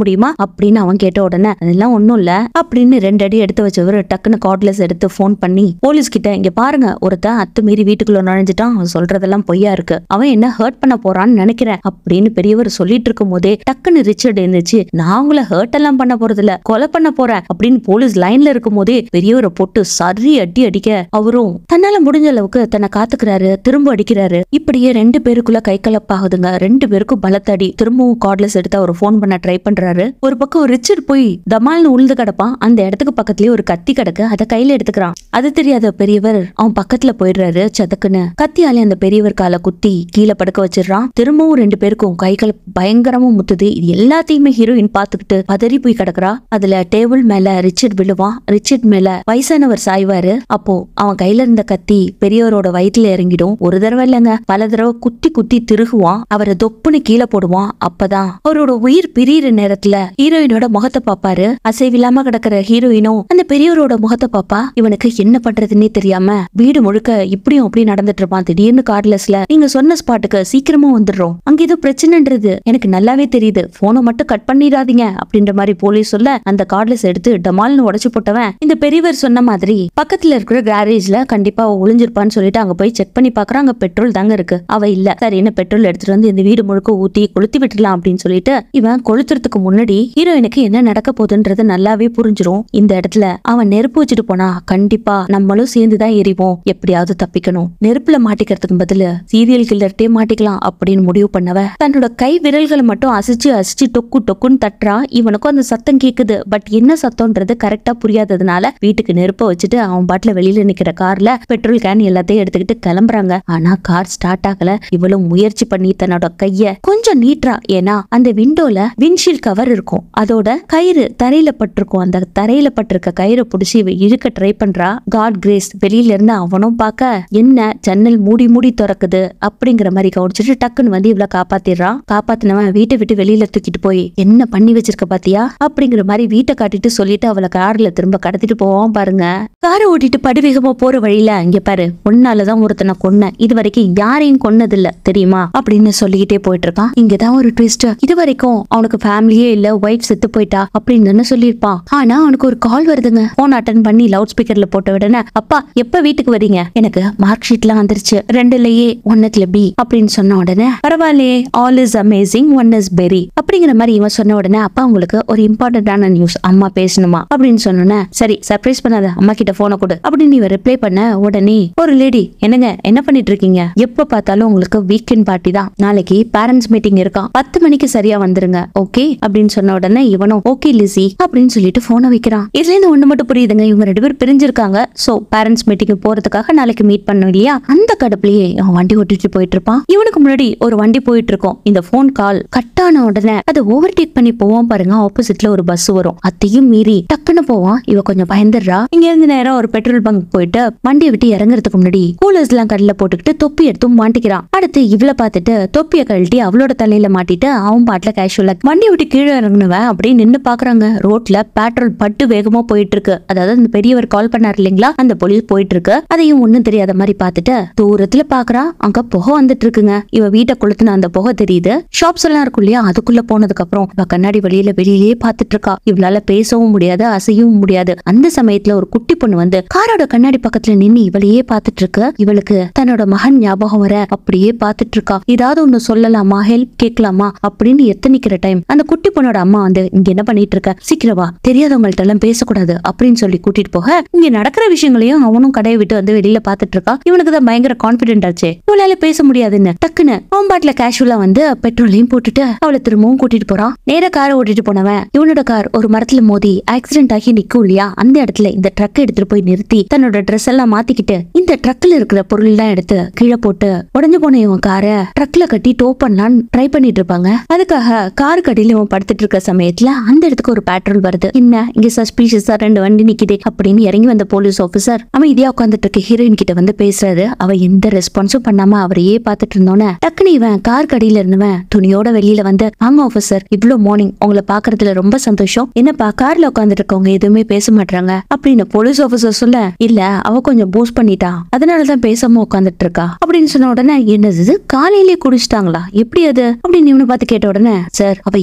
A: முடியுமா அப்படின்னு அவன் கேட்ட உடனே அதெல்லாம் ஒண்ணும் இல்ல அப்படின்னு ரெண்டு அடி எடுத்து வச்சவரு டக்குன்னு கார்ட்லெஸ் எடுத்து போன் பண்ணி போலீஸ் கிட்ட இங்க பாருங்க ஒருத்தன் அத்துமீறி வீட்டுக்குள்ள நுழைஞ்சிட்டான், அவன் சொல்றதெல்லாம் பொய்யா இருக்கு, அவன் என்ன ஹர்ட் பண்ண போறான்னு நினைக்கிறேன் அப்படின்னு பெரியவர் சொல்லிட்டு இருக்கும் போதே டக்குன்னு ரிச்சர்ட் இருந்துச்சு, நான் உங்களை ஹர்ட் எல்லாம் பண்ண போறது இல்ல, கொலை பண்ண போறேன் அப்படின்னு போலீஸ் லைன்ல இருக்கும் போதே பெரியவரை போட்டு சரி அடி அடிக்க அவரும் தன்னால முடிஞ்ச அளவுக்கு தன்னை காத்துக்கிறாரு, திரும்ப அடிக்கிறாரு. இப்படியே ரெண்டு பேருக்குள்ள கை கலப்பாகுதுங்க. ரெண்டு பேருக்கும் பலத்தடி. திரும்பவும் கார்ட்லெஸ் எடுத்து அவர் போன் பண்ண ட்ரை பண்றாரு. ஒரு பக்கம் ரிச்சர்ட் போய் தமால்னு உழுந்து கிடப்பான். அந்த இடத்துக்கு பக்கத்துலயே ஒரு கத்தி கிடக்கு, அதை கையில எடுத்துக்கிறான். அது தெரியாத பெரியவர் அவன் பக்கத்துல போயிடுறாரு. சதக்குன்னு கத்தியாலே அந்த பெரியவர் காலை குத்தி கீழே படுக்க வச்சிடறான். திரும்பவும் ரெண்டு பேருக்கும் கைகள் பயங்கரமா முத்துது. இது எல்லாத்தையுமே ஹீரோயின் பாத்துக்கிட்டு பதறி போய் கிடக்குறா. அதுல டேபிள் மேல ரிச்சர்ட் விழுவான். ரிச்சர்ட் மேல வயசானவர் சாய்வாரு. அப்போ அவன் கையில இருந்த கத்தி பெரியவரோட வயிற்றுல இறங்கிடும். ஒரு தடவை இல்லைங்க, பல தடவை குத்தி குத்தி திருகுவான். அவரை தொப்புன்னு கீழே போடுவான். அப்பதான் அவரோட உயிர் பிரியிற நேரத்துல ஹீரோயினோட முகத்தை பாப்பாரு. அசைவில்லாம கிடக்கிற ஹீரோயினும் அந்த பெரியவரோட முகத்தை பாப்பா. இவனுக்கு என்ன பண்றதுன்னே தெரியாம வீடு முழுக்க இப்படியும் அப்படி நடந்துட்டு இருப்பான். திடீர்னு கார்ட்லெஸ்ல நீங்க சொன்ன ஸ்பாட்டுக்கு சீக்கிரமா வந்துடுறோம், அங்க ஏதோ பிரச்சனைன்றது எனக்கு நல்லாவே தெரியுது, போனை மட்டும் கட் பண்ணிடாதீங்க அப்படின்ற மாதிரி போலீஸ் சொல்ல அந்த கார்ட்லெஸ் எடுத்து டமால்னு உடைச்சு போட்டவன் இந்த பெரியவர் சொன்ன மாதிரி பக்கத்துல இருக்கிற கேரேஜ்ல கண்டிப்பா ஒளிஞ்சிருப்பான்னு சொல்லிட்டு அங்க போய் செக் பண்ணி பாக்குறாங்க. பெட்ரோல் தாங்க இருக்கு. அவ இல்ல. சரி என்ன பெட்ரோல் எடுத்துட்டு வந்து இந்த வீடு முழுக்க ஊத்தி கொளுத்தி விட்டுலாம் அப்படின்னு சொல்லிட்டு இவன் கொளுத்துறதுக்கு முன்னாடி ஹீரோயினுக்கு என்ன நடக்க போகுதுன்றது நல்லாவே புரிஞ்சிரும். இந்த இடத்துல அவன் நெருப்பு வச்சுட்டு போனா கண்டிப்பா நம்மளும் சேர்ந்துதான் எரிவோம், எப்படியாவது தப்பிக்கணும், நெருப்புல மாட்டிக்கிறதுக்கு பதிலு சீரியல் கில்லர்ட்டே மாட்டிக்கலாம் அப்படின்னு முடிவு பண்ணவ தன்னோட கை விரல்களை மட்டும் அசிச்சு அசிச்சு டொக்கு டொக்குன்னு தட்டுறா. இவனுக்கும் அந்த சத்தம் கேக்குது. பட் என்ன சத்தம்ன்றது கரெக்டா புரியாததுனால வீட்டுக்கு நெருப்ப வச்சுட்டு அவன் பாட்டுல வெளியில நிக்கிற கார்ல பெட்ரோல் கேன் எல்லாத்தையும் எடுத்துக்கிட்டு கிளம்புறாங்க. ஆனா கார் ஸ்டார்ட் ஆகல. இவ்வளவு முயற்சி பண்ணி தன்னோட கைய கொஞ்சம் நீட்றா. ஏன்னா அந்த விண்டோல விண்ட்ஷீல்ட் கவர் இருக்கும், அதோட கயிறு தரையில பட்டிருக்கும். அந்த தரையில பட்டிருக்க கயிறை புடிச்சு இழுக்க ட்ரை பண்றா. காட் கிரேஸ் வெளியில இருந்து அவனும் பார்க்க என்ன ஜன்னல் மூடி மூடி திறக்குது அப்படிங்கிற மாதிரி கவனிச்சுட்டு டக்குன்னு வந்து இவ்வளவு காப்பாத்திடுறான். காப்பாத்தினவன் வீட்டை விட்டு வெளியில தூக்கிட்டு போய் என்ன பண்ணி வச்சிருக்க பாத்தியா அப்படிங்கிற மாதிரி வீட்டை காட்டிட்டு சொல்லிட்டு அவளை கார்ல திரும்ப கடத்திட்டு போவான். பாருங்க, காரை ஓட்டிட்டு படுவேகமா போற வழியில இங்க பாரு ஒன்னாலதான் ஒருத்தனை கொன்ன, இது வரைக்கும் யாரையும் கொன்னது இல்ல தெரியுமா அப்படின்னு சொல்லிக்கிட்டே போயிட்டு இருக்கான். இங்கதான் ஒரு ட்விஸ்ட். இது வரைக்கும் அவனுக்கு ஃபேமிலியே இல்ல, ஒய்ஃப் செத்து போயிட்டா அப்படின்னு சொல்லியிருப்பான். ஆனா அவனுக்கு ஒரு கால் வருதுங்க. போன் அட்டன் பண்ணி லவுட் ஸ்பீக்கர்ல போட்ட உடனே அப்பா எப்ப வீட்டுக்கு வரீங்க, எனக்கு மார்க் ஷீட் எல்லாம் வந்துருச்சு, ரெண்டுலயே ஒன்னத்துல பி அப்படின்னு சொன்ன உடனே பரவாயில்லையே, all is amazing one is berry அப்படிங்கிற மாதிரி இவன் சொன்ன உடனே அப்பா உங்களுக்கு ஒரு இம்பார்ட்டன்டான நியூஸ், அம்மா பேசணுமா அப்படின்னு சொன்னோன்னே சரி சர்ப்ரைஸ் பண்ணாத, அம்மா கிட்ட போனை கொடு அப்படின்னு இவன் ரிப்ளை பண்ண உடனே ஒரு லேடி என்னங்க என்ன பண்ணிட்டு இருக்கீங்க, எப்ப பார்த்தாலும் உங்களுக்கு வீக்கெண்ட் பார்ட்டி தான், நாளைக்கு பேரண்ட்ஸ் மீட்டிங் இருக்கான், பத்து மணிக்கு சரியா வந்துருங்க ஓகே அப்படின்னு சொன்ன உடனே இவனும் ஓகே லிசி அப்படின்னு சொல்லிட்டு போனை வைக்கிறான். இதுல இருந்து ஒண்ணு மட்டும் புரியுதுங்க, இவங்க ரெண்டு பேரும் பிரிஞ்சிருக்காங்க. சோ பேரண்ட்ஸ் மீட்டிங் போறதுக்காக நாளைக்கு மீட் பண்ணும் இல்லையா, அந்த கடுப்புலயே அவன் வண்டி ஓட்டிட்டு போயிட்டு இருப்பான். இவனுக்கு முன்னாடி ஒரு வண்டி போயிட்டு இருக்கும். இந்த போன் கால் கட் ஆன உடனே அதை ஓவர்டேக் பண்ணி போவான். பாருங்க, ஆப்போசிட்ல ஒரு பஸ் வரும். அதையும் மீறி டக்குன்னு போவான். இவ கொஞ்சம் பயந்துடுறா. இங்க இருந்து நேரம் ஒரு பெட்ரோல் பங்க் போயிட்டு வண்டியை விட்டு இறங்குறதுக்கு முன்னாடி கூலர்ஸ் எல்லாம் கடல போட்டுக்கிட்டு தொப்பி எடுத்து மாட்டிக்கிறான். அடுத்து இவளை பார்த்துட்டு தொப்பியை கழட்டி அவளோட தலையில மாட்டிட்டு அவன் பாட்டுல கேஷுவலா வண்டியை விட்டு கீழே இறங்குனவன் அப்படியே நின்னு பாக்குறாங்க. ரோட்ல பெட்ரோல் பட்டு வேகமா போயிட்டு இருக்கு. அதாவது அந்த பெரியவர் கால் பண்ணாரு இல்லைங்களா, அந்த போலீஸ் போயிட்டு இருக்கு. அதையும் ஒண்ணும் தெரியாத மாதிரி பார்த்துட்டு தூரத்துல பாக்குறா. அங்க புகை வந்துட்டு இருக்குங்க. இவ வீட்டை கொளுத்துன அந்த புகை தெரியுது. ஷாப்ஸ் எல்லாம் இருக்கும் இல்லையா, அதுக்குள்ள போனதுக்கு அப்புறம் இவ கண்ணாடி வெளியில வெளியிலேயே பாத்துட்டு இருக்கா. இவளால பேசவும் முடியாது, அசையவும் முடியாது. அந்த சமயத்துல ஒரு குட்டி பொண்ணு வந்து காரோட கண்ணாடி பக்கத்துல நின்னு இவளையே பாத்துட்டு இருக்கு. இவளுக்கு தன்னோட மகன் ஞாபகம் வர அப்படியே பாத்துட்டு இருக்கா. ஏதாவது ஒண்ணு சொல்லலாமா, ஹெல்ப் கேட்கலாமா அப்படின்னு எத்தனிக்கிற டைம் அந்த குட்டி பொண்ணோட அம்மா வந்து இங்க என்ன பண்ணிட்டு இருக்க, சீக்கிரவா, தெரியாதவங்கள்ட்ட எல்லாம் பேசக்கூடாது அப்படின்னு சொல்லி கூட்டிட்டு போக இங்க நடக்கிற விஷயங்களையும் அவனும் கடையை விட்டு வந்து வெளியில பாத்துட்டு இருக்கா. இவனுக்கு தான் பயங்கர கான்பிடென்ட் ஆச்சு, இவளால பேச முடியாதுன்னு டக்குன்னு அவன் பாட்டுல கேஷுவலா வந்து பெட்ரோலையும் போட்டுட்டு அவளை திரும்பவும் கூட்டிட்டு போறான். நேர காரை ஓட்டிட்டு போனவன் இவனோட கார் ஒரு மரத்துல மோதி ஆக்சிடென்ட் ஆகி நிக்கும் இல்லையா, அந்த இடத்துல இந்த ட்ரக் எடுத்துட்டு போய் நிறுத்தி தன்னோட ட்ரெஸ் எல்லாம் மாத்திக்கிட்டு இந்த ட்ரக்ல இருக்கிற பொருள் எல்லாம் எடுத்து கீழே போட்டு உடஞ்சு போன இவன் காரை ட்ரக்ல கட்டி டோ பண்ணலான்னு ட்ரை பண்ணிட்டு இருப்பாங்க. அதுக்காக கார் கடியில இவன் படுத்துட்டு இருக்க சமயத்துல அந்த இடத்துக்கு ஒரு பெட்ரோல் வருது. என்ன இங்க சஸ்பீஷியஸா ரெண்டு வண்டி நிக்குதே அப்படின்னு இறங்கி வந்த போலீஸ் ஆபீசர் அமைதியா உட்காந்துட்டு இருக்க ஹீரோயின் கிட்ட வந்து பேசுறாரு. அவ எந்த ரெஸ்பான்ஸும் பண்ணாம அவரையே பாத்துட்டு இருந்தோன்னு டக்குனு இவன் கார் கடியில இருந்தவன் துணியோட வெளியில வந்து வாங்க ஆபீசர், இவ்வளவு மார்னிங் உங்களை பாக்குறதுல ரொம்ப சந்தோஷம், என்னப்பா கார்ல உட்காந்துட்டு இருக்கவங்க எதுவுமே பேச மாட்டாங்க அப்படின்னு போலீஸ் ஆபீசர் சொல்ல, இல்ல அவ கொஞ்சம் பூஸ்ட் பண்ணிட்டா அதனாலதான் பேசாம உட்காந்துட்டு இருக்கா அப்படின்னு சொன்ன உடனே என்னது காலையிலேயே குடிச்சிட்டாங்களா எப்படி அது அப்படின்னு இவனை பார்த்து கேட்ட உடனே சார் அவ எப்ப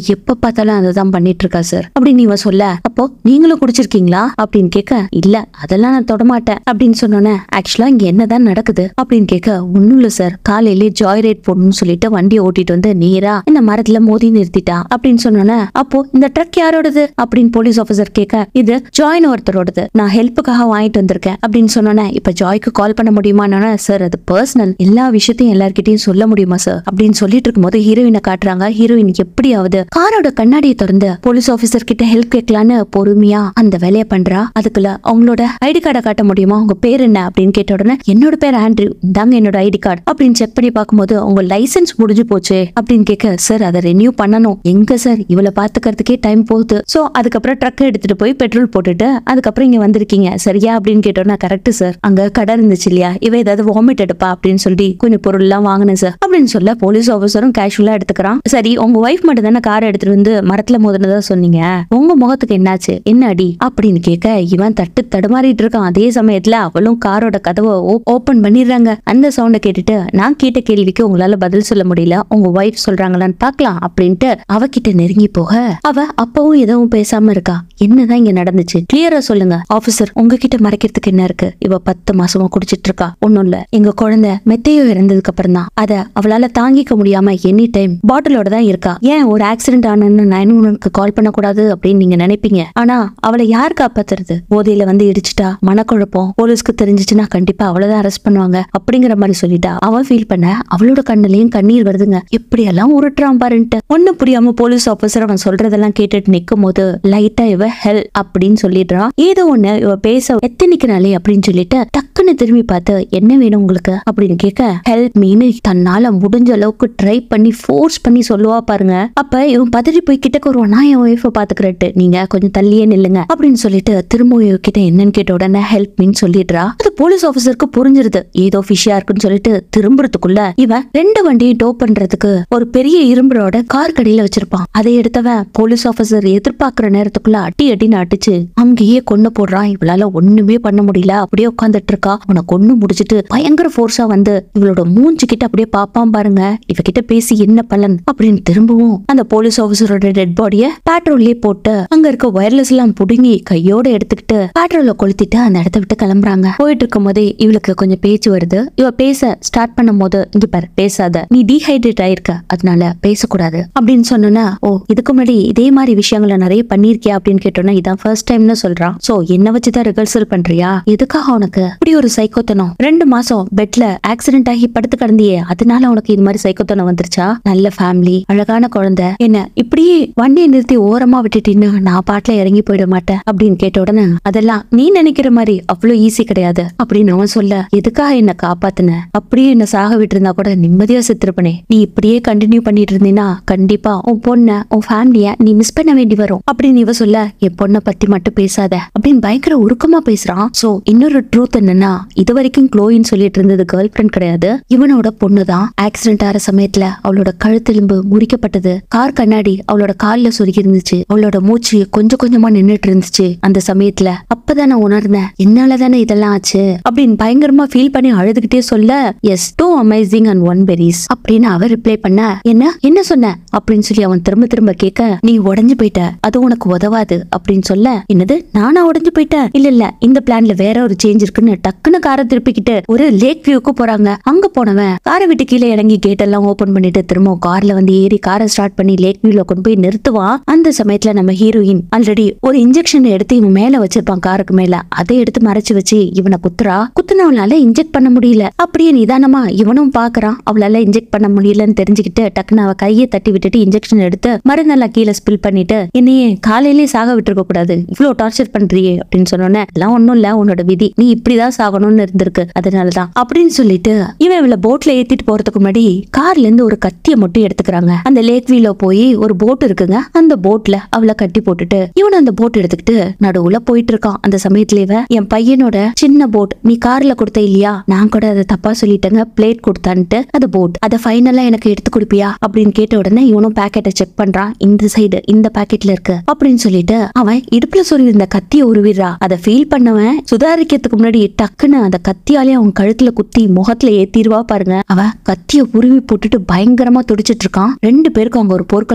A: பார்த்தாலும் அதான் பண்ணிட்டு இருக்கா சார் அப்படின்னு இவன் சொல்ல, அப்போ நீங்களும் குடிச்சிருக்கீங்களா அப்படின்னு கேட்க, இல்ல அதெல்லாம் நான் தொடமாட்டேன் அப்படின்னு சொன்னோன்னே, ஆக்சுவலா இங்க என்னதான் நடக்குது அப்படின்னு கேட்க, ஒண்ணும் இல்ல சார், காலையிலே ஜாய் ரைட் போடணும்னு சொல்லிட்டு வண்டியை ஓட்டிட்டு வந்து நேரா இந்த மரத்துல மோதி நிறுத்திட்டா அப்படின்னு சொன்னோன்னே, அப்போ இந்த ட்ரக் யாரோடது அப்படின்னு போலீஸ் ஆபீசர் கேட்க, இது ஜாய்னு ஒருத்தரோடது, நான் ஹெல்ப்புக்காக வாங்கிட்டு வந்திருக்கேன் அப்படின்னு சொன்னோன்னே, இப்ப ஜாய்க்கு கால் பண்ண முடியுமான்னு, சார் அது பர்சனல், எல்லா விஷயத்தையும் எல்லார்கிட்டையும் சொல்ல முடியுமா சார் அப்படின்னு சொல்லிட்டு இருக்கும்போது ஹீரோயினை காட்டுறாங்க. ஹீரோயின் எப்படியாவது காரோட கண்ணாடியை திறந்து போலீஸ் ஆபீசர் கிட்ட ஹெல்ப் கேட்கலான்னு பொறுமையா அந்த வேலையை பண்றா. அதுக்குள்ள அவங்களோட ஐடி கார்டை காட்ட முடியுமா, உங்க பேர் என்ன அப்படின்னு கேட்ட உடனே, என்னோட பேர் ஆண்ட்ரியூ, இந்தாங்க என்னோட ஐடி கார்டு அப்படின்னு செக் பண்ணி பார்க்கும்போது, உங்க லைசன்ஸ் முடிஞ்சு போச்சு அப்படின்னு கேட்க, சார் அதை ரெனியூ பண்ணணும், எங்க சார் இவளை பாத்துக்கிறதுக்கே டைம் போகுது, சோ அதுக்கப்புறம் ட்ரக் எடுத்துட்டு போய் பெட்ரோல் போட்டுட்டு அதுக்கப்புறம் இங்க வந்திருக்கீங்க சரியா அப்படின்னு கேட்டோம்னா, கரெக்ட் சார், அங்க கடை இருந்துச்சு இல்லையா, இவ ஏதாவது வாமிட் எடுப்பா அப்படின்னு சொல்லி கொஞ்சம் பொருள் எல்லாம் வாங்கினேன் சார் அப்படின்னு சொல்ல, போலீஸ் ஆபீசரும் கேஷுவலா எடுத்துக்கிறான். சரி உங்க ஒய்ஃப் மட்டும் தானே காரை எடுத்துட்டு வந்து மரத்துல மோதினதா சொன்னீங்க, உங்க முகத்துக்கு என்னாச்சு, என்ன அடி அப்படின்னு கேட்க, இவன் தட்டு தடுமாறிட்டு இருக்கான். அதே சமயத்துல அவளும் காரோட கதவை ஓபன் பண்ணிடுறாங்க. அந்த சவுண்ட கேட்டுட்டு, நான் கேட்ட கேள்விக்கு உங்களால பதில் சொல்ல முடியல, உங்க ஒய்ஃப் சொல்றாங்களான்னு பாக்கலாம் அப்படின்ட்டு அவகிட்ட நெருங்கி போக, அவ அப்பவும் எதுவும் பேசாம இருக்கா. என்னதான் இங்க நடந்துச்சு கிளியரா சொல்லுங்க ஆபீசர், உங்ககிட்ட மறைக்கிறதுக்கு என்ன இருக்கு, இவ பத்து மாசமா குடிச்சிட்டு இருக்கா, ஒண்ணும் இல்ல, எங்க குழந்தை மெத்தையோ இறந்ததுக்கு அப்புறம் தான் அத அவளால தாங்கிக்க முடியாம எனி டைம் பாட்டிலோட தான் இருக்கா, ஏன் ஒரு ஆக்சிடென்ட் ஆனன்னு நைன் ஒன்னுக்கு கால் பண்ண கூடாது அப்படின்னு நீங்க நினைப்பீங்க, ஆனா அவளை யார் காப்பாத்துறது, போதையில வந்து இடிச்சுட்டா மனக்குழப்பம், போலீஸ்க்கு தெரிஞ்சிச்சுன்னா கண்டிப்பா அவளதான் அரெஸ்ட் பண்ணுவாங்க அப்படிங்கிற மாதிரி சொல்லிட்டா. அவன் ஃபீல் பண்ண அவளோட கண்ணுலயும் கண்ணீர் வருதுங்க. எப்படி எல்லாம் உருட்டுறான் பாருன்ட்டு ஒண்ணு புரியாம போலீஸ் ஆபீசர் அவன் சொல்றதெல்லாம் கேட்டுட்டு நிக்கும் போது லைட்டா இவ ஹெல் அப்படின்னு சொல்லிடுறான். ஏதோ ஒண்ணு இவ பேச எத்தனிக்கனாலே அப்படின்னு சொல்லிட்டு டக்குன்னு திரும்பி பார்த்து, என்ன வேணும் உங்களுக்கு அப்படின்னு கேட்க, ஹெல்ப் மீனு தன்னால முடிஞ்ச அளவுக்கு ட்ரை பண்ணி ஃபோர்ஸ் பண்ணி சொல்லுவா பாருங்க. அப்ப இவன் பதறி போய் கிட்ட வருவான், நான் என் ஒய்ஃபை பாத்துக்கிறேன், நீங்க கொஞ்சம் தள்ளியே நில்லுங்க அப்படின்னு சொல்லிட்டு திரும்ப கிட்ட என்னன்னு கேட்ட உடனே ஹெல்ப் மீன்னு சொல்லிடுறா. அது போலீஸ் ஆபீசருக்கு புரிஞ்சிருது ஏதோ ஃபிஷியா இருக்குன்னு சொல்லிட்டு திரும்புறதுக்குள்ள இவன் ரெண்டு வண்டியும் டோ பண்றதுக்கு ஒரு பெரிய இரும்புறோட கார் கடையில வச்சிருப்பான். அதை எடுத்தவன் போலீஸ் ஆபீசர் எதிர்பார்க்கிற நேரத்துக்குள்ள அட்டி அட்டின்னு அடிச்சு அங்கேயே கொண்டு போடுறான். இவளால ஒண்ணுமே பண்ண முடியல, அப்படியே உட்காந்துட்டு இருக்கா. அவனை கொண்டு முடிச்சிட்டு பயங்கர போர்ஸா வந்து இவளோட மூஞ்சி கிட்ட அப்படியே பாப்பான் பாருங்க, இவகிட்ட பேசி என்ன பலன் அப்படின்னு திரும்பவும் அந்த போலீஸ் ஆபீசரோட டெட் பாடிய பேட்ரோல்லே போட்டு அங்க இருக்க வயர்லெஸ் எல்லாம் புடுங்கி கையோட எடுத்துக்கிட்டு பேட்ரோல கொளுத்திட்டு அந்த இடத்த விட்டு கிளம்புறாங்க. போயிட்டு இருக்கும் போதே இவளுக்கு கொஞ்சம் பேச்சு வருது. இவ பேச ஸ்டார்ட் பண்ணும் போது, இங்க பாரு பேசாத, நீ டீஹைட்ரேட் ஆயிருக்க, அதனால பேசக்கூடாது அப்படின்னு சொன்னா, ஓ இதுக்கு முன்னாடி இதே மாதிரி விஷயங்களை நிறைய பண்ணிருக்கியா அப்படின்னு கேட்டோம்னா, இதான் ஃபர்ஸ்ட் டைம்னு சொல்றான். சோ என்ன வச்சுதான் ரிகர்சல் பண்றியா, எதுக்காக உனக்கு இப்படி ஒரு சைக்கோத்தனம், ரெண்டு மாசம் பெட்ல ஆக்சிடென்ட் ஆகி படுத்து கிடந்தியே அதனால உனக்கு இது மாதிரி சைக்கோத்தனம் வந்துருச்சா, நல்ல ஃபேமிலி அழகான குழந்தை, என்ன இப்படியே வண்டியை நிறுத்தி ஓரமா விட்டுட்டின்னு நான் பாட்டுல இறங்கி போயிட மாட்டேன் அப்படின்னு கேட்ட உடனே, அதெல்லாம் நீ நினைக்கிற மாதிரி அவ்வளவு ஈஸி கிடையாது அப்படின்னு அவன் சொல்ல, எதுக்காக என்ன காப்பாத்துன, அப்படியே என்ன சாக விட்டு இருந்தா கூட நிம்மதியா செத்துருப்பனே, நீ இப்படியே கண்டினியூ பண்ணிட்டு இருந்தீன்னா கண்டிப்பா உன் பொண்ண உன் ஃபேமிலிய நீ மிஸ் பண்ண வேண்டி வரும் அப்படின்னு இவ சொல்ல, என் பொண்ணை பத்தி மட்டும் பேசாத அப்படின்னு பயங்கர உருக்கமா பேசுறான். சோ இன்னொரு ட்ரூத் என்னன்னா, இது வரைக்கும் க்ளோயின்னு சொல்லிட்டு இருந்தது கேர்ள் ஃபிரெண்ட் கிடையாது, இவனோட பொண்ணுதான். ஆக்சிடென்ட் ஆற சமயத்துல அவளோட கழுத்தெலும்பு முறிக்கப்பட்டது, கார் கண்ணாடி அவளோட கால்ல சொருகி இருந்துச்சு, அவளோட மூச்சு கொஞ்சம் கொஞ்சமா நின்னுட்டு இருந்துச்சு. அந்த சமயத்துல அப்பதான் நான் உணர்ந்தேன், என்னாலதானே இதெல்லாம் ஆச்சு அப்படின்னு பயங்கரமா ஃபீல் பண்ணி அழுதுகிட்டே சொல்ல, yes too amazing and one berries அப்படின்னு அவர் ரிப்ளை பண்ண, என்ன என்ன சொன்ன அப்படின்னு சொல்லி அவன் திரும்ப திரும்ப கேட்க, நீ உடஞ்சு போயிட்ட, அது உனக்கு உதவாது அப்படின்னு சொல்ல, என்னது நானா உடஞ்சு போயிட்டேன், இல்ல இல்ல இந்த பிளான்ல வேற ஒரு சேஞ்ச் இருக்குன்னு டக்குன்னு காரை திருப்பிக்கிட்டு ஒரு லேக் வியூக்கு போறாங்க. அங்க போனவன் காரை விட்டு கீழே இறங்கி கேட் எல்லாம் ஓபன் பண்ணிட்டு திரும்ப கார்ல வந்து ஏறி காரை ஸ்டார்ட் பண்ணி லேக் வியூல கொண்டு போய் நிறுத்துவான். அந்த சமயத்துல நம்ம ஹீரோயின் ஆல்ரெடி ஒரு இன்ஜெக்ஷன் எடுத்து இவன் மேல வச்சிருப்பான், காருக்கு மேல, அதை எடுத்து மறைச்சு வச்சு இவனை குத்துறா. குத்துனவனால இன்ஜெக்ட் பண்ண முடியல. அப்படியே நிதானமா இவனும் பாக்குறான், அவளால இன்ஜெக்ட் பண்ண முடியலன்னு தெரிஞ்சுக்கிட்டு டக்குன்னு அவ கையை தட்டி விட்டுட்டு இன்ஜெக்ஷன் எடுத்து மருந்தெல்லாம் கீழே ஸ்பில் பண்ணிட்டு, என்னையே காலையிலேயே சாக விட்டுருக்க கூடாது, இவ்வளவு டார்ச்சர் பண்றியே அப்படின்னு சொன்னோன்னே, எல்லாம் ஒண்ணும் இல்ல, உன்னோட விதி, நீ இப்படிதான் சாகணும்னு இருந்திருக்கு அதனாலதான் அப்படின்னு சொல்லிட்டு இவன் இவளை போட்ல ஏத்திட்டு போறதுக்கு முன்னாடி கார்ல இருந்து ஒரு கத்திய மட்டும் எடுத்துக்கிறாங்க. அந்த லேக் வியூல போய் ஒரு போட் இருக்குங்க, அந்த போட்ல அவளை கட்டி போட்டுட்டு இவன் அந்த போட் எடுத்துக்கிட்டு நடுவுல போயிட்டு இருக்கான். அந்த சமயத்துல இவன், என் பையனோட சின்ன போட் நீ கார்ல கொடுத்த இல்லையா, நான் கூட அதை தப்பா சொல்லிட்டேங்க, பிளேட் கொடுத்தான்ட்டு அது போட், அதை ஃபைனலா எனக்கு எடுத்து கொடுப்பியா அப்படின்னு கேட்ட உடனே இவனும் பாக்கெட்டை செக் பண்றான், இந்த சைடு இந்த பாக்கெட்ல இருக்கு அப்படின்னு சொல்லிட்டு அவன் இடுப்புல சொல்லி இருந்த கத்திய உருவிடுறா. அதை ஃபீல் பண்ணவன் சுதாரிக்கிறதுக்கு முன்னாடி டக்குன்னு அந்த கத்தியாலே அவன் கழுத்துல குத்தி முகத்துல ஏத்திடுவா பாருங்க. அவன் கத்திய உருவி போட்டுட்டு பயங்கரமா துடிச்சிட்டு இருக்கான். ரெண்டு பேருக்கும் அங்க ஒரு போர்க்களமே நடக்குது.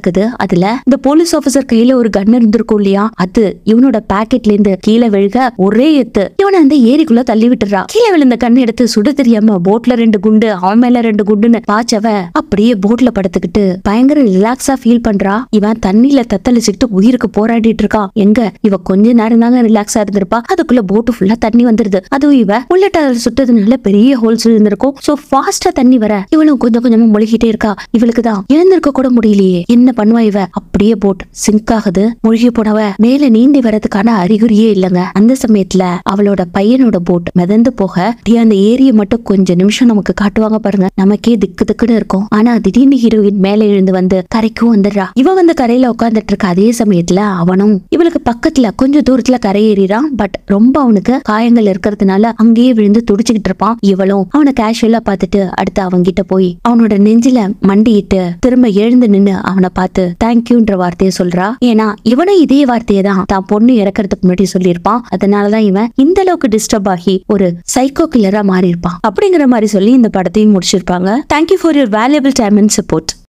A: நடக்குது. அதுல இந்த போலீஸ் ஆபீசர் கையில ஒரு கன் இருந்திருக்கும் இல்லையா, அது இவனோட பாக்கெட்ல இருந்து கீழே விழுக ஒரே எத்து இவனை அந்த ஏரிக்குள்ள தள்ளி விட்டுறா. கீழே விழுந்த கண் எடுத்து சுட தெரியாம போட்ல ரெண்டு குண்டு, அவன் மேல ரெண்டு குண்டுன்னு பாச்சவ அப்படியே போட்ல படுத்துக்கிட்டு பயங்கர ரிலாக்ஸா ஃபீல் பண்றா. இவன் தண்ணியில தத்தளிச்சுக்கிட்டு உயிருக்கு போராடிட்டு இருக்கான். எங்க இவ கொஞ்ச நேரம் தாங்க ரிலாக்ஸா இருந்திருப்பா, அதுக்குள்ள போட்டு ஃபுல்லா தண்ணி வந்துருது. அதுவும் இவ புல்லட் சுட்டதுனால பெரிய ஹோல்ஸ் இருந்திருக்கும். சோ ஃபாஸ்டா தண்ணி வர இவளும் கொஞ்சம் கொஞ்சமா முழுகிட்டே இருக்கா. இவளுக்கு தான் எழுந்திருக்க கூட முடியலையே, என்ன பண்ணுவா இவ? அப்படியே போட் சிங்க் ஆகுது. முழுகி போனவ மேல நீந்தி வரதுக்கான அறிகுறியே இல்லங்க. அந்த சமயத்துல அவளோட பையனோட போட் மிதந்து போக அந்த ஏரிய மட்டும் கொஞ்ச நிமிஷம் நமக்கு காட்டுவாங்க பாருங்க. நமக்கே திக்கு திக்குன்னு இருக்கும். ஆனா திடீர்னு ஹீரோயின் மேல எழுந்து வந்து கரைக்கும் வந்துடுறா. இவ வந்து கரையில உட்காந்துட்டு இருக்க அதே சமயத்துல அவனும் இவளுக்கு பக்கத்துல கொஞ்சம் தூரத்துல கரை ஏறிறான். பட் ரொம்ப அவனுக்கு காயங்கள் இருக்கிறதுனால அங்கேயே விழுந்து துடிச்சுக்கிட்டு இருப்பான். இவளும் அவனை கேஷுவலா பார்த்துட்டு அடுத்து அவன்கிட்ட போய் அவனோட நெஞ்சில மண்டிட்டு திரும்ப எழுந்து நின்னு அவனை பார்த்து தேங்க்யூன்ற வார்த்தையை சொல்றா. ஏன்னா இவனும் இதே வார்த்தையை தான் தான் பொண்ணு இறக்கறதுக்கு முன்னாடி சொல்லியிருப்பான். அதனாலதான் இவன் இந்த அளவுக்கு டிஸ்டர்ப் ஆகி ஒரு சைக்கோ கில்லரா மாறி இருப்பான் அப்படிங்கிற மாதிரி சொல்லி இந்த படத்தையும் முடிச்சிருப்பாங்க. Thank you for your valuable time and support.